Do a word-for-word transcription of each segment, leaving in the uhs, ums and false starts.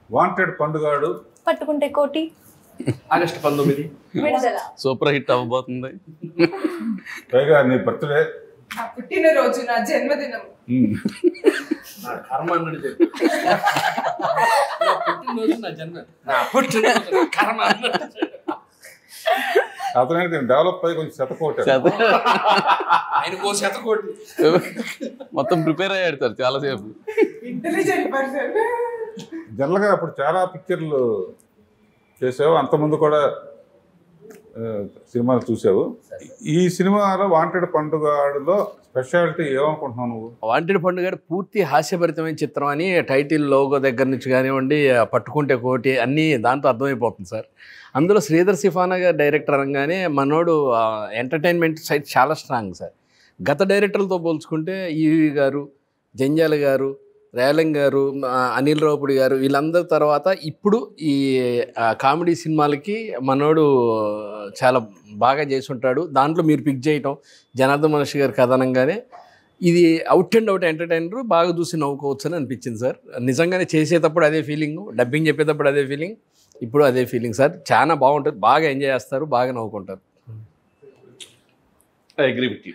Wanted పండుగాడు పట్టుకుంటే కోటి August పంతొమ్మిది సూపర్ హిట్ అవ్వబోతుంది. పైగా నీ బర్త్డే, నా పుట్టినరోజు, నా జన్మదినం. నా కర్మ అన్నట్టు చెప్పి నా పుట్టినరోజు నా జన్మ నా పుట్టినరోజు నా కర్మ అన్నట్టు అతనైతే డెవలప్ అయ్యి కొంచెం శతకోట ఆయనకో శతకోటి మొత్తం ప్రిపేర్ అయ్యాడు సార్ చాలాసేపు. Intelligent person. జనరల్గా అప్పుడు చాలా పిక్చర్లు చేసావు, అంతకుముందు కూడా సినిమాలు చూసావు. ఈ సినిమాలో వాంటెడ్ పండుగాడులో స్పెషాలిటీ ఏమనుకుంటున్నావు నువ్వు? వాంటెడ్ పండుగ పూర్తి హాస్యభరితమైన చిత్రం అని టైటిల్ లోగో దగ్గర నుంచి కానివ్వండి, పట్టుకుంటే కోటి అన్నీ దాంతో అర్థమైపోతుంది సార్. అందులో శ్రీధర్ సిఫానా గారు డైరెక్టర్ అనగానే మనోడు ఎంటర్టైన్మెంట్ సైడ్ చాలా స్ట్రాంగ్ సార్. గత డైరెక్టర్లతో పోల్చుకుంటే ఈవి గారు, జంజాల గారు, రేలంగ్ గారు, అనిల్ రావుపూడి గారు వీళ్ళందరి తర్వాత ఇప్పుడు ఈ కామెడీ సినిమాలకి మనోడు చాలా బాగా చేసి ఉంటాడు. దాంట్లో మీరు పిక్ చేయటం జనార్దన్ మనిషి గారి కథనంగానే ఇది అవుట్ అండ్ అవుట్ ఎంటర్టైనర్, బాగా చూసి నవ్వుకోవచ్చు అని అనిపించింది సార్. నిజంగానే చేసేటప్పుడు అదే ఫీలింగ్, డబ్బింగ్ చెప్పేటప్పుడు అదే ఫీలింగ్, ఇప్పుడు అదే ఫీలింగ్ సార్. చాలా బాగుంటుంది, బాగా ఎంజాయ్ చేస్తారు, బాగా నవ్వుకుంటారు. I agree with you.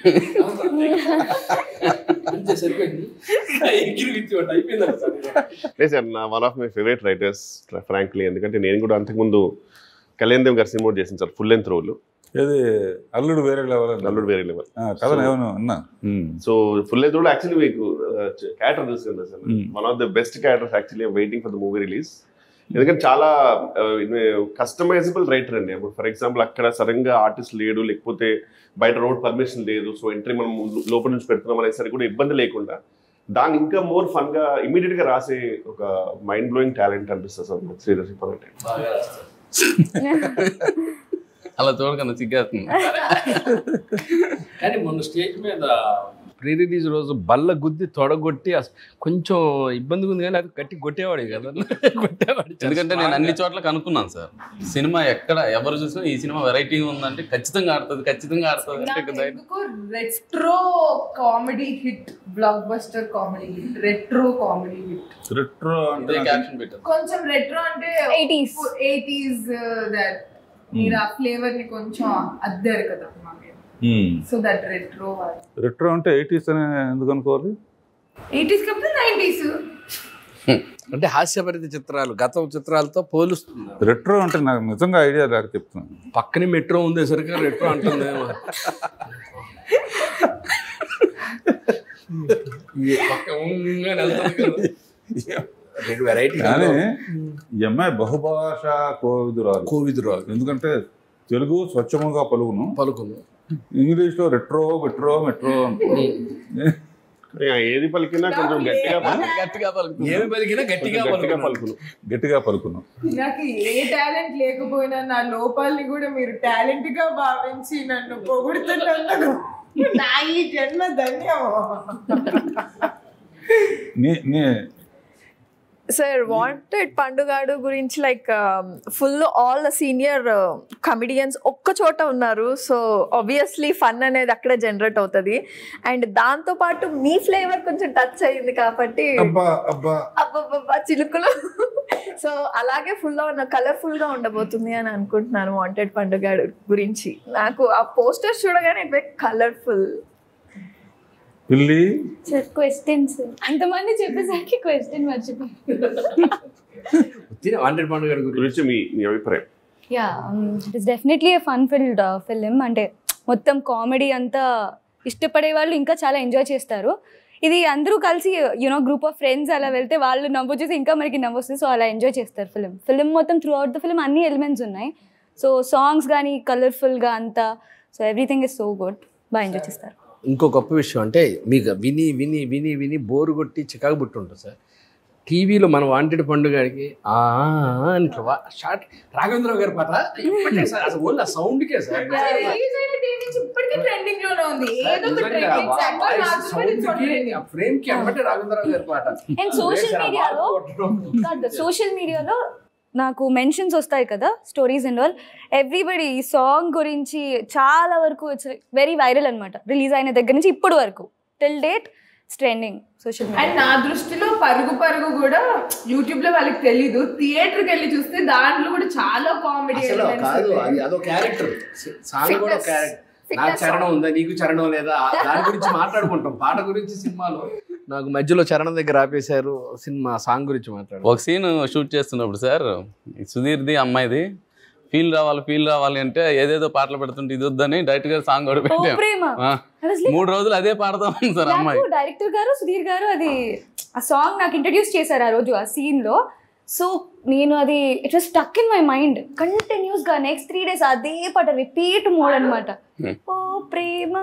One of my favourite writers frankly. ఎందుకంటే నేను కూడా అంతకుముందు కళ్యాణ్ దేవ్ గారు సినిమా చేసింది సార్, ఫుల్ లెంత్ రోల్. ఏది అల్లుడు వేరే లెవెల్, అల్లుడు వేరే లెవెల్ కదా ఏమన్నా అన్నా. So full length role actually మీకు క్యారెక్టర్ తెలుసు sir, one of the best characters actually waiting for the movie release. ఎందుకంటే చాలా కస్టమైజబుల్ రైటర్ అండి. అప్పుడు ఫర్ ఎగ్జాంపుల్ అక్కడ సడన్గా ఆర్టిస్ట్ లేడు, లేకపోతే బయట రోడ్ పర్మిషన్ లేదు, సో ఎంట్రీ మనం లోపల నుంచి పెడుతున్నాం అనేసరికి కూడా ఇబ్బంది లేకుండా దాన్ని ఇంకా మోర్ ఫన్ గా ఇమీడియట్ గా రాసే ఒక మైండ్ బ్లోయింగ్ టాలెంట్ అనిపిస్తుంది సార్ శ్రీధర్ సిఫానా అంటే. అలా చూడకన్నా సిగ్గేస్తుంది. కానీ మొన్న స్టేజ్ మీద ప్రీ రిలీజ్ రోజు బల్ల గుద్ది తొడగొట్టి కొంచెం ఇబ్బందిగా ఉంది, కానీ అది గట్టి కొట్టేవాడే కదా కొట్టేవాడు. ఎందుకంటే నేను అన్ని చోట్ల కనుక్కున్నాను సార్, సినిమా ఎక్కడ ఎవరు చూసినా ఈ సినిమా వెరైటీగా ఉందంటే ఖచ్చితంగా ఆడుతుంది, ఖచ్చితంగా ఆడుతుంది. Retro comedy hit, blockbuster comedy hit, retro comedy hit. Retro అంటే క్యాప్షన్ పెట్టారు కొంచెం రెట్రో అంటే ఎయిటీస్ ఎయిటీస్ దట్ మీరు ఆ ఫ్లేవర్ ని కొంచెం అద్దారు కదా. సో దట్ రెట్రో రెట్రో అంటే ఎయిటీస్ అని ఎందుకు అనుకోవాలి? ఎయిటీస్ కాకపోతే నైన్టీస్ అంటే హాస్యభరిత చిత్రాలు గత చిత్రాలతో పోలుస్తుంది. రెట్రో అంటే నాకు నిజంగా ఐడియా లేక చెప్తున్నాను. పక్కనే మెట్రో ఉంది సరిగ్గా రెట్రో అంటుంది. వెరైటీ కానీ ఈ అమ్మాయి బహుభాషా కోవిదురాలు కోవిదురాలు ఎందుకంటే తెలుగు స్వచ్ఛముగా పలుకును పలుకును ఇంగ్లీష్ లో రెట్రో మెట్రో మెట్రో ఏది పలికినా కొంచెం గట్టిగా గట్టిగా పలుకును, ఏమి పలికినా గట్టిగా గట్టిగా పలుకును గట్టిగా పలుకును. నాకు ఏ టాలెంట్ లేకపోయినా నా లోపాలని కూడా మీరు టాలెంట్ గా భావించి నన్ను పొగుడుతున్నందుకు నా ఈ జన్మ ధన్యం. సార్ వాంటెడ్ పండుగాడు గురించి like full all senior comedians ఒక్క చోట ఉన్నారు, సో ఆబ్వియస్లీ ఫన్ అనేది అక్కడే జనరేట్ అవుతుంది. అండ్ దాంతో పాటు మీ ఫ్లేవర్ కొంచెం టచ్ అయ్యింది కాబట్టి అబ్బబ్బబ్బా చిలుకులు. సో అలాగే ఫుల్ కలర్ఫుల్ గా ఉండబోతుంది అని అనుకుంటున్నాను వాంటెడ్ పండుగాడు గురించి. నాకు ఆ పోస్టర్స్ చూడగానే కలర్ఫుల్. పిల్లి సార్ క్వశ్చన్స్ అంతమంది చెప్పేసరికి క్వశ్చన్ మర్చిపోయాను. వాంటెడ్ పండుగ గురించి మీ మీ అభిప్రాయం? Ya it is definitely a fun filled film. అంటే మొత్తం కామెడీ అంతా ఇష్టపడే వాళ్ళు ఇంకా చాలా ఎంజాయ్ చేస్తారు. ఇది అందరూ కలిసి యూనో గ్రూప్ ఆఫ్ ఫ్రెండ్స్ అలా వెళ్తే వాళ్ళు నవ్వు చూసి ఇంకా మనకి నవ్వు వస్తుంది, సో అలా ఎంజాయ్ చేస్తారు ఫిలిం. ఫిలిం మొత్తం త్రూ అవుట్ ద ఫిలిం అన్ని ఎలిమెంట్స్ ఉన్నాయి. సో సాంగ్స్ కానీ కలర్ఫుల్గా అంతా, so everything is so good, బాగా ఎంజాయ్ చేస్తారు. ఇంకో గొప్ప విషయం అంటే మీకు విని విని విని విని బోరు కొట్టి చికాకు పుట్టి ఉంటుంది సార్. టీవీలో మన వాంటెడ్ పండుగకి షార్ట్ రాఘవేంద్ర గారి పాట ఇప్పటికే సార్, అసలు ఓన్లీ ఆ సౌండ్కే సార్ ఫ్రేమ్ కి అమ్మటే రాఘవేంద్ర గారి పాట. అండ్ సోషల్ మీడియాలో సోషల్ మీడియాలో నాకు మెన్షన్స్ వస్తాయి కదా స్టోరీస్ అండ్ ఆల్, ఎవ్రీబడి ఈ సాంగ్ గురించి చాలా వరకు ఇట్స్ వెరీ వైరల్ అనమాట. రిలీజ్ అయిన దగ్గర నుంచి ఇప్పుడు వరకు till date trending social media. And నా దృష్టిలో పరుగు పరుగు కూడా యూట్యూబ్ లో వాళ్ళకి తెలీదు, థియేటర్ కి వెళ్ళి చూస్తే దాంట్లో కూడా చాలా కామెడీ కాదు, అది అదో క్యారెక్టర్, సాంగ్ కూడా క్యారెక్టర్. నాకు చరణం ఉందా, నీకు చరణం లేదా, దాని గురించి మాట్లాడుకుంటాం. పాట గురించి సినిమాలో నాకు మధ్యలో చరణం దగ్గర ఆపేశారు, సినిమా సాంగ్ గురించి మాట్లాడు. ఒక సీన్ షూట్ చేస్తున్నప్పుడు సార్, సుధీర్ది అమ్మాయిది ఫీల్ రావాలి ఫీల్ రావాలి అంటే ఏదేదో పాటలు పెడుతుంటే ఇది వద్దని డైరెక్ట్ గా సాంగ్ కూడా పెట్టాం. మూడు రోజులు అదే పాడతా ఉంది సార్ అమ్మాయి. డైరెక్టర్ గారు సుధీర్ గారు అది ఆ సాంగ్ నాకు ఇంట్రడ్యూస్ చేశారు ఆ రోజు ఆ సీన్ లో. సో నేను అది it was stuck in my mind continuous గా నెక్స్ట్ త్రీ డేస్ అదే పాట రిపీట్ మోడ్ అనమాట. ఓ ప్రేమ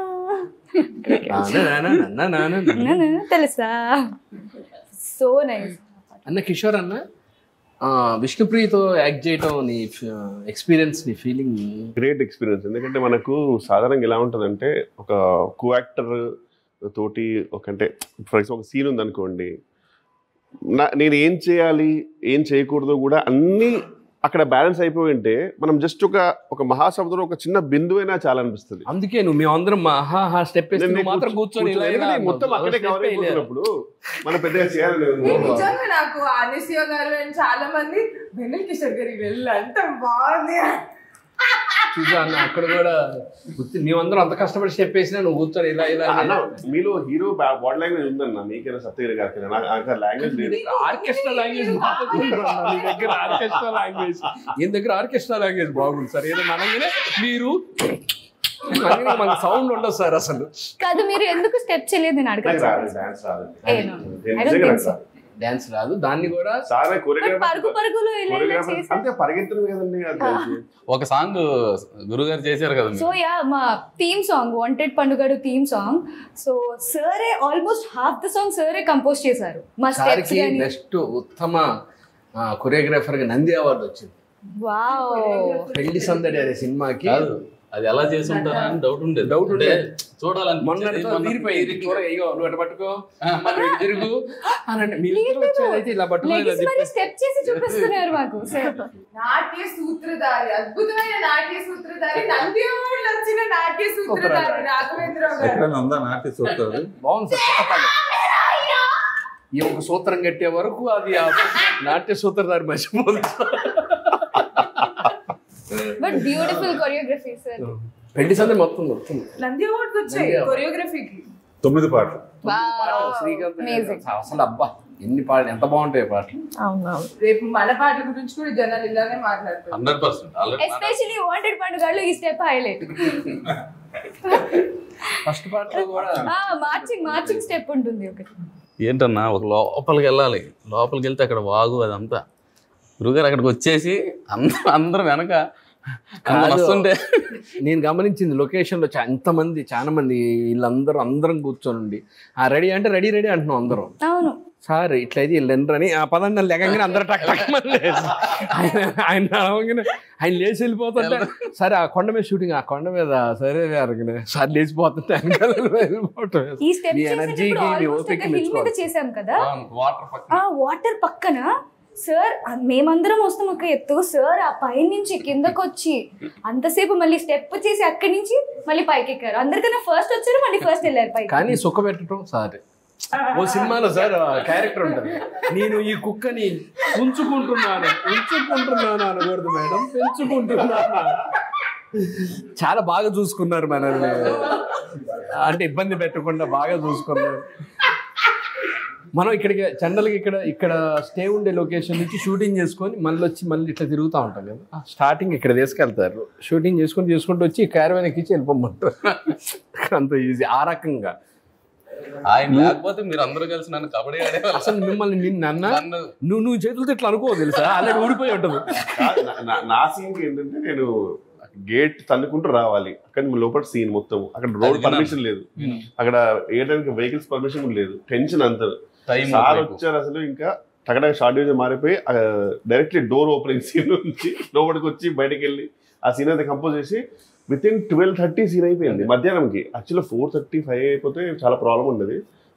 తెలుసా, సో నైస్. అన్న కిషోర్ అన్న, విష్ణుప్రియతో యాక్ట్ చేయటం నీ ఎక్స్పీరియన్స్, నీ ఫీలింగ్? Great experience. ఎందుకంటే మనకు సాధారణంగా ఎలా ఉంటుందంటే ఒక కో యాక్టర్ తోటి ఒక అంటే ఫర్ ఎగ్జాంపుల్ ఒక సీన్ ఉందనుకోండి, నా నేను ఏం చేయాలి ఏం చేయకూడదు కూడా అన్నీ అక్కడ బ్యాలెన్స్ అయిపోయి ఉంటే మనం జస్ట్ ఒక ఒక మహాసముద్రం ఒక చిన్న బిందువైనా చాలా అనిపిస్తుంది. అందుకే నువ్వు మేము అందరం మహా స్టెప్ మాత్రం కూర్చొని మొత్తం అక్కడే కవర్ అయిపోయినప్పుడు మనం పెద్దగా చేయాలి. నిజంగా నాకు అనసూయ గారు అండ్ చాలా మంది వెన్నెల కిషోర్ గారికి వెళ్ళి అంత బాగుంది చూసా అన్న, అక్కడ కూడా మేమందరం అంత కష్టపడి స్టెప్ వేసినా నువ్వు కూర్చొని ఇలా ఇలా అన్న. మీలో హీరో బాడీ లాంగ్వేజ్ ఉందన్న, మీకైనా సప్తగిరి గారికి నాకు లాంగ్వేజ్ లేదు. ఆర్కెస్ట్రా లాంగ్వేజ్ దగ్గర ఆర్కెస్ట్రా లాంగ్వేజ్ ఈయన దగ్గర ఆర్కెస్ట్రా లాంగ్వేజ్ బాగుంది సార్. ఏదో అనగానే మీరు మన సౌండ్ ఉండదు సార్ అసలు. కాదు, మీరు ఎందుకు స్టెప్ చేయలేదు నేను అడగలేదు. డాన్స్ రాదు, దాన్ని కూడా అంతే పరిగెత్తడం కదండి. ఒక సాంగ్ గురుగారు చేశారు కదా. సో యా, మా theme song wanted Pandugadu theme song. So సరే ఆల్మోస్ట్ హాఫ్ ద సాంగ్ సరే కంపోజ్ చేశారు. మా స్టెప్స్ గాని బెస్ట్ ఉత్తమ కొరియోగ్రాఫర్ గా నంది అవార్డు వచ్చింది. వావ్, పెళ్లి సందడి అనే సినిమాకి. అది ఎలా చేసి ఉంటారా అని డౌట్ ఉండేది. డౌట్ ఉండే చూడాలని మొన్న తీరిపోయింది. నువ్వు పట్టుకో తిరుగు అనండి, మీ వచ్చేదైతే ఇలా పట్టుకోలేదు. స్టెప్ చేసి చూపిస్తున్నారు మాకు. నాట్య సూత్రధారి, అద్భుతమైన నాట్య సూత్రధారి, నంది అవార్డులు వచ్చిన నాట్య సూత్రధారి రాఘవేంద్ర గారు. నాట్య సూత్రధారి బాగుంది సార్. ఈ ఒక సూత్రం కట్టే వరకు అది నాట్య సూత్రధారి మర్చిపోదు. But beautiful choreography sir. పెళ్లి సందడి మొత్తం మొత్తం నంది అవార్డ్స్ వచ్చాయి కొరియోగ్రఫీకి. తొమ్మిది పాటలు శ్రీకాంత్ అసలు అబ్బా ఎన్ని పాటలు, ఎంత బాగుంటాయి పాటలు. అవునవును. రేపు మన పాటల గురించి కూడా జనాలు ఇలానే మాట్లాడతారు. హండ్రెడ్ పర్సెంట్ ఎస్పెషల్లీ వాంటెడ్ పండుగలు ఈ స్టెప్ హైలైట్. ఫస్ట్ పాటలో కూడా మార్చింగ్ మార్చింగ్ స్టెప్ ఉంటుంది ఒకటి. ఏంటన్నా ఒక లోపలికి వెళ్ళాలి, లోపలికి వెళ్తే అక్కడ వాగు అదంతా. గురుగారు అక్కడికి వచ్చేసి అందరూ అందరూ వెనక వస్తుంటే నేను గమనించింది లొకేషన్లో ఎంతమంది చాలా మంది వీళ్ళందరూ అందరం కూర్చొని ఆ రెడీ అంటే రెడీ రెడీ అంటున్నాం అందరం. అవును సార్ ఇట్లయితే వీళ్ళెండ్రు అని ఆ పదండి లెగంగానే అందరూ టక్ టక్ ఆయన ఆయన అడగగానే ఆయన లేచి వెళ్ళిపోతుంటే సరే ఆ కొండ మీద షూటింగ్, ఆ కొండ మీద సరే అరగనే సార్ లేచిపోతుంటే ఎనర్జీకి చేసాం కదా. వాటర్ వాటర్ పక్కన సార్ మేమందరం వస్తాం ఒక ఎత్తు, సార్ ఆ పై నుంచి కిందకు వచ్చి అంతసేపు మళ్ళీ స్టెప్ చేసి అక్కడి నుంచి మళ్ళీ పైకి ఎక్కారు. అందరికన్నా ఫస్ట్ వచ్చారు, మళ్ళీ ఫస్ట్ వెళ్ళారు పైకి. కానీ సుఖ పెట్టడం సార్ ఓ సినిమాలో సార్ క్యారెక్టర్ ఉంటుంది, నేను ఈ కుక్కని ఉంచుకుంటున్నాను ఉంచుకుంటున్నాను అనకూడదు మేడం, పెంచుకుంటున్నాను. చాలా బాగా చూసుకున్నారు మనల్ని, అంటే ఇబ్బంది పెట్టకుండా బాగా చూసుకున్నారు. మనం ఇక్కడికి జనరల్గా ఇక్కడ ఇక్కడ స్టే ఉండే లొకేషన్ నుంచి షూటింగ్ చేసుకొని మళ్ళీ వచ్చి మళ్ళీ ఇట్లా తిరుగుతూ ఉంటాం కదా. స్టార్టింగ్ ఇక్కడ తీసుకెళ్తారు, షూటింగ్ చేసుకొని చేసుకుంటూ వచ్చి క్యారవాన్ ఎక్కించి వెళ్ళిపోమంటారు. అంత ఈజీ ఆ రకంగా. ఆయన లేకపోతే మీరు అందరూ కలిసి నన్ను కబడ్డీ ఆడేవాళ్ళు. అసలు మిమ్మల్ని నిన్న నువ్వు నువ్వు చేతులతో ఇట్లా అనుకో తెలుసా, ఆల్రెడీ ఊడిపోయి ఉంటుంది. నా సీన్ ఏంటంటే నేను గేట్ తన్నుకుంటూ రావాలి, అక్కడ లోపల సీన్ మొత్తం అక్కడ రోడ్ పర్మిషన్ లేదు, అక్కడ వేయడానికి వెహికల్స్ పర్మిషన్ లేదు, టెన్షన్ అంత. సార్ వచ్చారు అసలు ఇంకా టగడ షార్ట్ డివిజన్ మారిపోయి డైరెక్ట్లీ డోర్ ఓపెనింగ్ సీన్ నుంచి లోపలికి వచ్చి బయటకు వెళ్ళి ఆ సీన్ అయితే కంపోజ్ చేసి within twelve thirty scene అయిపోయింది మధ్యాహ్నంకి. యాక్చువల్లీ ఫోర్ థర్టీ ఫైవ్ అయిపోతే చాలా ప్రాబ్లం ఉండదు.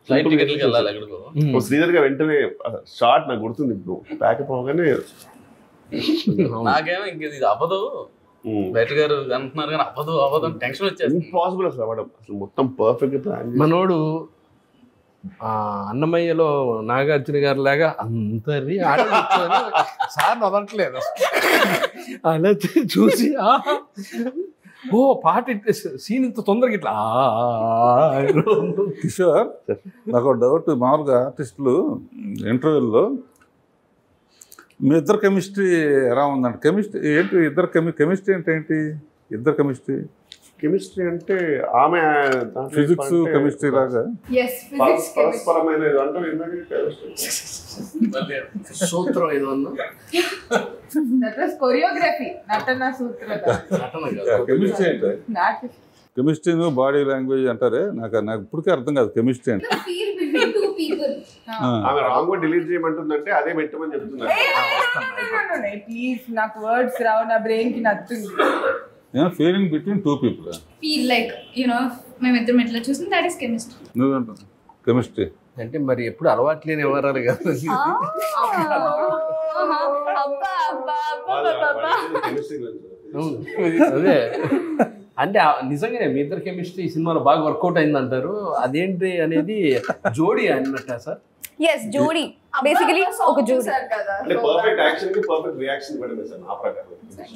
శ్రీధర్ గారు వెంటనే షార్ట్ నాకు గుర్తుంది ఇప్పుడు ప్యాకప్ అవగానే నాకేమో ఇంక ఇది అవ్వదు బయట గారు అంటున్నారు కానీ అవ్వదు అవ్వదు టెన్షన్ వచ్చేది. ఇంపాసిబుల్ అసలు అవ్వడం, అసలు మొత్తం పర్ఫెక్ట్ ప్లాన్. మనోడు అన్నమయ్యలో నాగార్జున గారి లాగా అందరి ఆడ సార్ వదలట్లేదు అలా చూసి ఓ పాట సీన్ ఇంత తొందరగా ఇట్లా కిషోర్ నాకు డౌట్, మామూలుగా ఆర్టిస్టులు ఇంటర్వ్యూల్లో మీ ఇద్దరు కెమిస్ట్రీ ఎలా ఉందండి? కెమిస్ట్రీ ఏంటి ఇద్దరు కెమి కెమిస్ట్రీ అంటే ఏంటి? ఇద్దరు కెమిస్ట్రీ కెమిస్ట్రీ అంటే ఆమె ఫిజిక్స్ కెమిస్ట్రీ లాగా పరస్పరమైన సూత్రం ఏదో కొరియోగ్రఫీ నటన సూత్రత. కెమిస్ట్రీ అంటే కెమిస్ట్రీ బాడీ లాంగ్వేజ్ అంటారే, నాకు నాకు ఇప్పటికే అర్థం కాదు కెమిస్ట్రీ అంటే. ఆమె రాంగ్ వర్డ్ డిలీట్ చేయమంటుందంటే అదే పెట్టమని చెప్తున్నారు. ప్లీజ్ నాకు వర్డ్స్ రావు, నా బ్రెయిన్ కి నచ్చుతుంది. Feeling between two people, feel like you know మేమిద్దరం ఎట్లా చూసిన దట్ ఇస్ కెమిస్ట్రీ. నువ్వేంటావు కెమిస్ట్రీ అంటే మరి ఎప్పుడు అలవాటు లేని వివరాలు కదా. అదే అంటే నిజంగానే మీ ఇద్దరు కెమిస్ట్రీ సినిమాలో బాగా వర్కౌట్ అయింది అంటారు. అదేంటి అనేది జోడీ అన్నట్ట సార్? ఎస్ జోడీ, బేసికలీ ఒక జోడీ. అంటే పర్ఫెక్ట్ యాక్షన్ కి పర్ఫెక్ట్ రియాక్షన్ పెట్టడం సార్ నా ప్రకారం.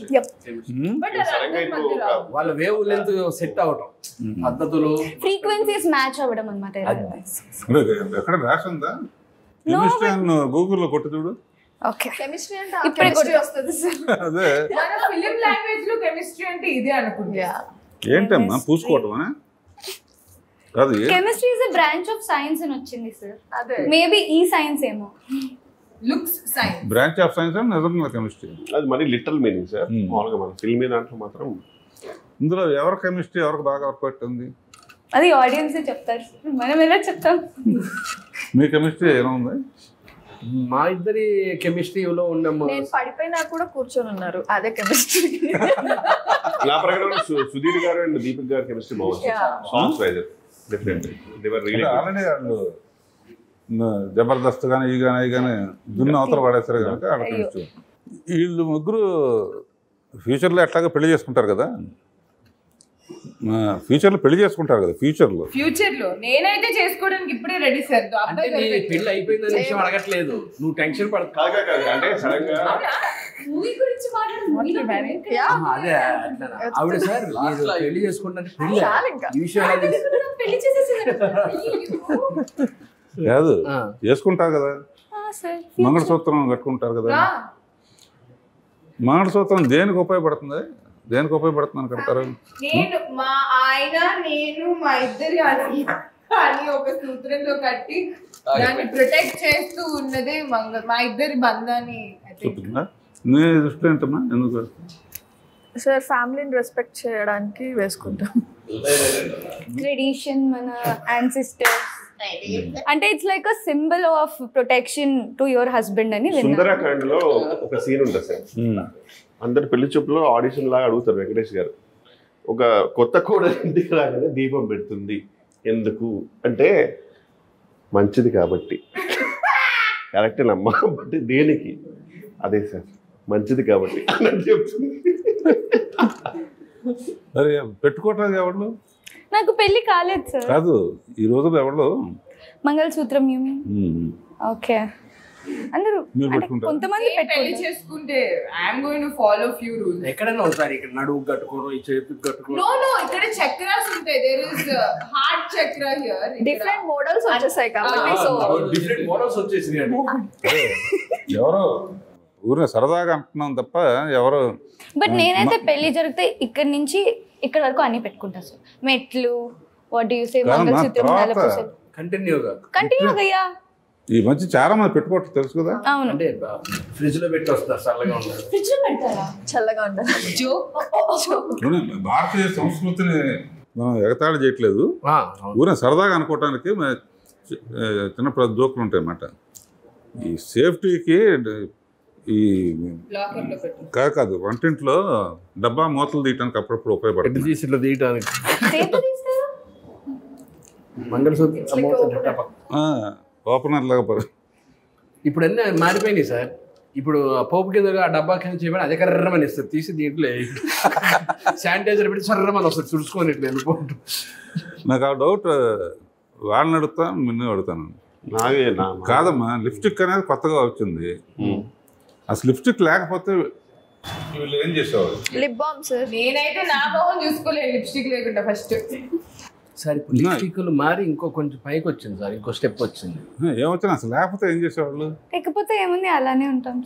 వాళ్ళ వేవ్ లెంత్ సెట్ అవడం, పద్ధతులు ఫ్రీక్వెన్సీస్ మ్యాచ్ అవ్వడం అన్నమాట. ఎక్కడ రాసిందా కెమిస్ట్రీ అని గూగుల్లో కొట్టి చూడు. ఓకే కెమిస్ట్రీ అంటే ఇప్పుడే కెమిస్ట్రీ వస్తుంది సార్. అదే మన ఫిలిం లాంగ్వేజ్ లో కెమిస్ట్రీ అంటే ఇదే అనుకుంటా. ఏంటమ్మా పూసుకోవటమా? కాదు, chemistry is a branch of science అని వచ్చింది సార్. అదే మేబీ ఈ సైన్స్ ఏమో looks science, branch of science అని నిజంగా కెమిస్ట్రీ. అది మరి లిటరల్ మీనింగ్ సార్. మామూలుగా మన ఫిల్మ్ దాంట్లో మాత్రం ఇందులో ఎవరి కెమిస్ట్రీ ఎవరికి బాగా వర్కౌట్ ఉంది అది ఆడియన్స్ చెప్తారు, మనం ఎలా చెప్తాం. మీ కెమిస్ట్రీ ఎలా ఉంది? మా ఇద్దరి కెమిస్ట్రీలో ఉన్నాము. నేను పడిపోయినా కూడా కూర్చొని ఉన్నారు, అదే కెమిస్ట్రీ. నా ప్రకారం సుధీర్ గారు అండ్ దీపిక్ గారు కెమిస్ట్రీ బాగుంది. Songs wise definitely they were really already వాళ్ళు జబర్దస్త్ కానీ ఈ కానీ ఈ కానీ దున్న అవతల పడేస్తారు కనుక వాళ్ళ కెమిస్ట్రీ. వీళ్ళు ముగ్గురు ఫ్యూచర్లో ఎట్లాగా పెళ్లి చేసుకుంటారు కదా, ఫ్యూచర్లో పెళ్లి చేసుకుంటారు కదా ఫ్యూచర్లో. ఫ్యూచర్ లో నేనైతే చేసుకోవడానికి ఇప్పుడే రెడీ సార్. అంటే నీ పెళ్లి అయిపోయిందని విషయం అడగట్లేదు, నువ్వు టెన్షన్ పడ. కాగా కాదు అంటే సడన్ గా మూవీ గురించి మాట్లాడుతున్నాను. అదే అట్లా ఆవిడ సార్ మీరు పెళ్లి చేసుకుంటే పెళ్లి ఈ విషయం పెళ్లి చేసేసారు కాదు, చేసుకుంటారు కదా, మంగళసూత్రం కట్టుకుంటారు కదా. మంగళసూత్రం దేనికి ఉపయోగపడుతుంది? దేనికి ఉపయోగపడుతుందని కడతారు? నేను మా ఆయన నేను మా ఇద్దరి అని అని ఒక సూత్రంలో కట్టి దాన్ని ప్రొటెక్ట్ చేస్తూ ఉన్నదే మంగ మా ఇద్దరి బంధాన్ని. చెప్తుందా నీ దృష్టి ఏంటమ్మా? ఎందుకు సార్ ఫ్యామిలీని రెస్పెక్ట్ చేయడానికి వేసుకుంటాం. ట్రెడిషన్, మన యాన్సిస్టర్స్, అంటే it's like a symbol of protection to your husband అని విన్నాను. సుందరకాండ్ లో ఒక సీన్ ఉంటుంది సార్. అందరు పెళ్లి చూపులో ఆడిషన్ లాగా అడుగుతారు వెంకటేష్ గారు. ఒక కొత్త కోడలు ఇంటికి రాగానే దీపం పెడుతుంది, ఎందుకు అంటే మంచిది కాబట్టి. కరెక్టేనమ్మా, బట్ దేనికి? అదే సార్ మంచిది కాబట్టి అని చెప్తుంది. మరి పెట్టుకోవట్లేదు ఎవరు? నాకు పెళ్లి కాలేదు సార్. కాదు, ఈ రోజుల్లో ఎవరు మంగళసూత్రం యు మీన్? ఓకే, అందరూ కొంతమంది పెళ్లి చేసుకుంటే I'm going to follow few rules. ఎక్కడైనా ఒకసారి ఇక్కడ నడువు కట్టుకోవడం, ఈ చేతికి కట్టుకోవడం. నో నో ఇక్కడ చక్రాస్ ఉంటాయి. There is heart chakra here. Different models వచ్చేసాయి కాబట్టి సో డిఫరెంట్ మోడల్స్ వచ్చేసినాయి. ఎవరో ఊరిని సరదాగా అంటున్నాం తప్ప ఎవరు. బట్ నేనైతే పెళ్లి జరిగితే ఇక్కడ నుంచి ఇక్కడ వరకు అన్ని పెట్టుకుంటా సార్. మెట్లు, వాట్ డు యు సే, మంగళసూత్రం, నలపూసలు కంటిన్యూగా కంటిన్యూగా. యా ఈ మధ్య చాలా మంది పెట్టుకోవట్లేదు తెలుసు కదా. అవును, అంటే ఫ్రిడ్జ్ లో పెట్టి వస్తారు, చల్లగా ఉంటారు. ఫ్రిడ్జ్ లో పెడతారా? చల్లగా ఉండాలి. భారతీయ సంస్కృతిని మనం ఎగతాళి చేయట్లేదు, ఊరిని సరదాగా అనుకోవటానికి చిన్నప్పుడు జోకులు ఉంటాయి అన్నమాట. ఈ సేఫ్టీకి ఈ కాదు కాదు వంటింట్లో డబ్బా మూతలు తీయటానికి అప్పుడప్పుడు ఉపయోగపడుతుంది. తీసిలో తీయటానికి మంగళసూత్రం ఓపెనర్ లాగా. ఇప్పుడు అన్నీ మారిపోయినాయి సార్. ఇప్పుడు పోపు కింద ఆ డబ్బా కింద చేయమని అదే కర్రమని ఇస్తారు, తీసి దీంట్లో శానిటైజర్ పెట్టి సర్రమని వస్తారు, తుడుచుకొని ఇట్లా వెళ్ళిపోతుంది. నాకు ఆ డౌట్ వాళ్ళని అడుగుతా నిన్ను అడుగుతాను. కాదమ్మా, లిప్స్టిక్ అనేది కొత్తగా వచ్చింది. అసలు లిప్స్టిక్ లేకపోతే వీళ్ళు ఏం చేసేవాళ్ళు? Lip balm sir. నేనైతే నా మొహం చూసుకోలేదు లిప్స్టిక్ లేకుండా ఫస్ట్. సార్ ఇప్పుడు లిప్స్టిక్లు మారి ఇంకో కొంచెం పైకి వచ్చింది సార్, ఇంకో స్టెప్ వచ్చింది. ఏమొచ్చినా అసలు లేకపోతే ఏం చేసేవాళ్ళు? లేకపోతే ఏముంది అలానే ఉంటాం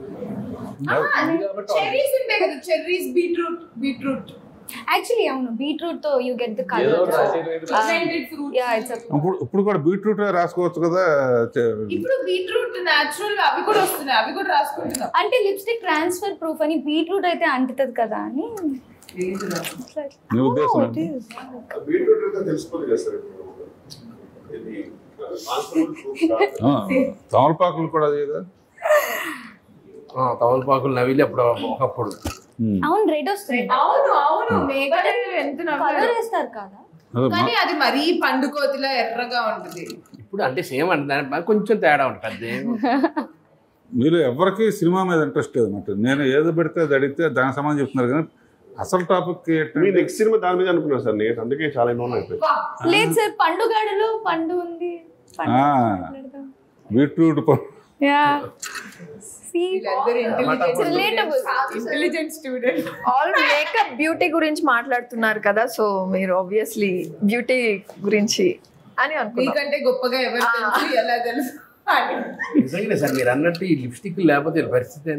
చెర్రీస్ ఉంటాయి కదా, చెర్రీస్, బీట్రూట్ బీట్రూట్ యాక్చువల్లీ అవును బీట్రూట్ తో యూ గెట్ ద కలర్. ఇప్పుడు ఇప్పుడు కూడా బీట్రూట్ రాసుకోవచ్చు కదా. ఇప్పుడు బీట్రూట్ నేచురల్ అవి కూడా వస్తున్నాయి, అవి కూడా రాసుకుంటున్నాం. అంటే లిప్స్టిక్ ట్రాన్స్ఫర్ ప్రూఫ్ అని బీట్రూట్ అయితే అంటుతుంది కదా అని. తమలపాకులు కూడా తమలపాకులు నవిలి అప్పుడు ఒకప్పుడు. అవును రెడ్ వస్తుంది. అవును అవును ఎంత కలర్ వేస్తారు కదా, కానీ అది మరీ పండుకోతిలా ఎర్రగా ఉంటుంది. ఇప్పుడు అంటే సేమ్ అంటే కొంచెం తేడా ఉంటుంది. మీరు ఎవరికి సినిమా మీద ఇంట్రెస్ట్ లేదు అన్నట్టు. నేను ఏదో పెడితే అది అడిగితే దానికి సంబంధం చెప్తున్నారు కానీ అసలు టాపిక్ నెక్స్ట్ సినిమా దాని మీద అనుకున్నాను సార్ నేను, అందుకే చాలా ఇన్వాల్వ్ అయిపోయింది. లేదు సార్ పండుగాడులో పండు ఉంది, బీట్రూట్ ఆల్ మేకప్ బ్యూటీ గురించి మాట్లాడుతున్నారు కదా, సో మీరు ఆబ్వియస్లీ బ్యూటీ గురించి అని అనుకుంటే గొప్పగా ఎవరు తెలుసు, ఎలా తెలుసు? నిజంగా సార్ మీరు అన్నట్టు ఈ లిప్స్టిక్ లేకపోతే పరిస్థితి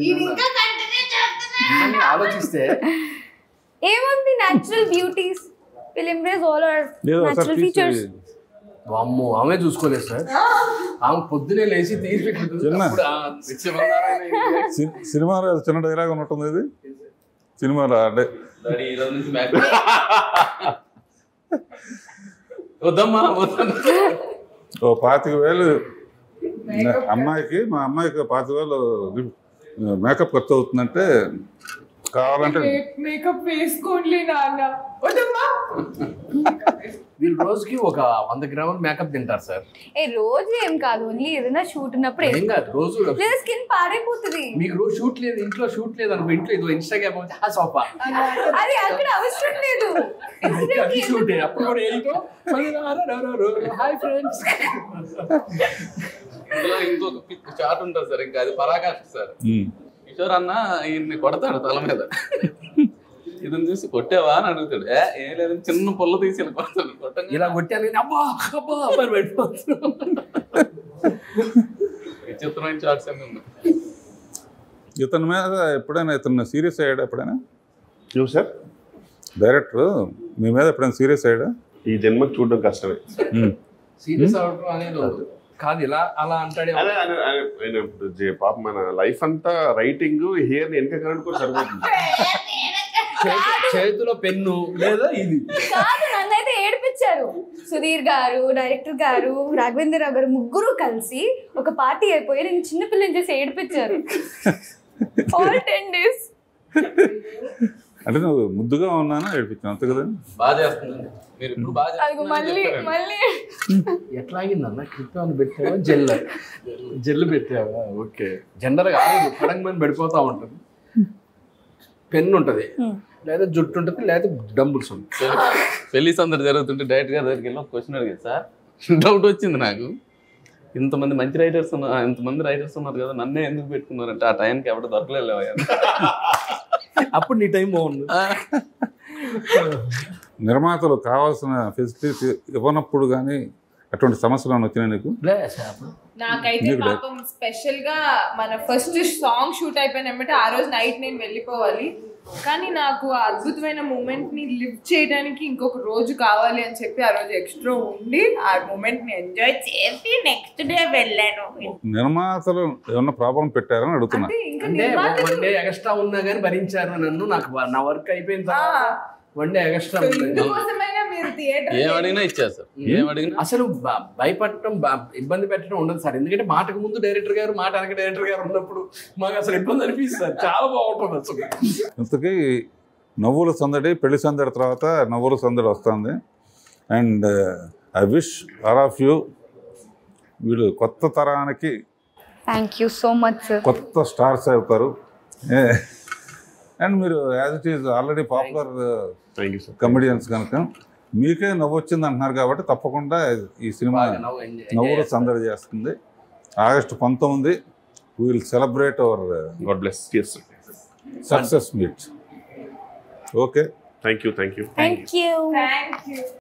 ఆలోచిస్తే ఏముంది, natural beauties will embrace all our natural features. అమ్మో ఆమె చూసుకోలేదు సార్, ఆమె పొద్దునే లేచి తీసి సినిమాలో చిన్న డైలాగ్ ఉన్నట్టుంది. ఇది సినిమాలో అంటే వద్దమ్మా ఓ పాతిక వేలు అమ్మాయికి, మా అమ్మాయికి పాతిక వేలు మేకప్ ఖర్చు అవుతుందంటే కావాలంటే మేకప్ వేసుకోండి నాన్న. వీళ్ళు రోజుకి ఒక వంద గ్రాముల మేకప్ తింటారు సార్. ఏ రోజు ఏం కాదు, ఓన్లీ ఏదైనా షూట్ ఉన్నప్పుడు ఏం కాదు, రోజు లేదా స్కిన్ పాడైపోతుంది. మీకు రోజు షూట్ లేదు, ఇంట్లో షూట్ లేదు అనుకో, ఇంట్లో ఇది ఇన్స్టాగ్రామ్ వచ్చి ఆ సోఫా అది అక్కడ అవసరం లేదు, షూట్ అప్పుడు కూడా ఏంటో హాయ్ ఫ్రెండ్స్. ఇంకొక చాట్ ఉంటుంది సార్, ఇంకా అది పరాకాష్ట సార్. కిషోర్ అన్న ఈయన్ని కొడతాడు తల మీద, ఇదని చూసి కొట్టావా అని అడుగుతాడు. ఏ ఏం లేదు, చిన్న పొల్ల తీసి ఇలా కొడతాడు. కొట్ట ఇలా కొట్టాను అబ్బా అబ్బా అబ్బాయి పెట్టిపోతాడు. విచిత్రమైన చాట్స్ అన్ని ఉన్నాయి. ఇతని మీద ఎప్పుడైనా ఇతను సీరియస్ అయ్యాడా? ఎప్పుడైనా సార్ డైరెక్టర్ మీ మీద ఎప్పుడైనా సీరియస్ అయ్యాడా? ఈ జన్మకు చూడడం కష్టమే. సీరియస్ అవడం అనేది కాదు, ఇలా అలా అంటాడు. పాప మన లైఫ్ అంతా రైటింగ్, హియర్ వెనక కరెంట్ కూడా సరిపోతుంది. చేతిలో పెన్ను లేదా ఇది కాదు, నన్నైతే ఏడిపించారు. సుధీర్ గారు, డైరెక్టర్ గారు, రాఘవేంద్ర గారు ముగ్గురు కలిసి ఒక పార్టీ అయిపోయి నేను చిన్నపిల్లని చేసి ఏడిపించారు ఆల్ టెన్ డేస్. అంటే నువ్వు ముద్దుగా ఉన్నానా ఏడిపించాను అంతే కదా? బాగా చేస్తుంది మీరు ఇప్పుడు బాగా. మళ్ళీ మళ్ళీ ఎట్లా అయిందన్న? క్రిప్టాన్ పెట్టావా, జెల్ జెల్ పెట్టావా? ఓకే, జనరల్గా పడంగా పడిపోతూ ఉంటుంది. పెన్ను ఉంటుంది, లేదా జుట్టు ఉంటుంది, లేదా డంబుల్స్ ఉంటుంది. పెళ్లి సందడి జరుగుతుంటే డైరెక్ట్ గా దగ్గరికి వెళ్ళి ఒక క్వశ్చన్ అడిగారు సార్. డౌట్ వచ్చింది నాకు, ఇంతమంది మంచి రైటర్స్ ఉన్నారు, ఇంతమంది రైటర్స్ ఉన్నారు కదా, నన్నే ఎందుకు పెట్టుకున్నారంటే ఆ టైంకి ఎవరు దొరకలేదు. అప్పుడు నీ టైం బాగుంది. నిర్మాతలు కావాల్సిన ఫెసిలిటీస్ ఇవ్వనప్పుడు కానీ అటువంటి సమస్యలు వచ్చినాయి నీకు? నాకైతే పాపం స్పెషల్ గా మన ఫస్ట్ సాంగ్ షూట్ అయిపోయినమాట ఆ రోజు నైట్ నేను వెళ్ళిపోవాలి, కానీ నాకు ఆ అద్భుతమైన మూమెంట్ ని లివ్ చేయడానికి ఇంకొక రోజు కావాలి అని చెప్పి ఆ రోజు ఎక్స్ట్రా ఉండి ఆ మూమెంట్ ని ఎంజాయ్ చేసి నెక్స్ట్ డే వెళ్ళాను. నిర్మాతలు ఏమన్నా ప్రాబ్లం పెట్టారని అడుగుతున్నా. వన్ డే ఎక్స్ట్రా ఉన్నా కానీ భరించారు నన్ను, నాకు నా వర్క్ అయిపోయిన తర్వాత వన్ డే ఎక్స్ట్రా ఏమడిగినా ఇచ్చారు సార్. ఏమడిగినా అసలు భయపడటం, ఇబ్బంది పెట్టడం ఉండదు సార్. ఎందుకంటే మాటకు ముందు డైరెక్టర్ గారు, మాట వెనక డైరెక్టర్ గారు ఉన్నప్పుడు మాకు అసలు ఇబ్బంది అనిపిస్తుంది. చాలా బాగుంటుంది అసలు. ఇంతకీ నవ్వుల సందడి, పెళ్లి సందడి తర్వాత నవ్వుల సందడి వస్తుంది. And I wish all of you, వీళ్ళు కొత్త తరానికి thank you so much sir, కొత్త స్టార్స్ అవుతారు. అండ్ మీరు as it is already popular comedians కనుక మీకే నవ్వు వచ్చింది అంటున్నారు కాబట్టి తప్పకుండా ఈ సినిమా నవ్వులు సందడి చేస్తుంది. ఆగస్టు పంతొమ్మిది will celebrate our god bless. Success meet. Okay, thank you thank you thank you thank you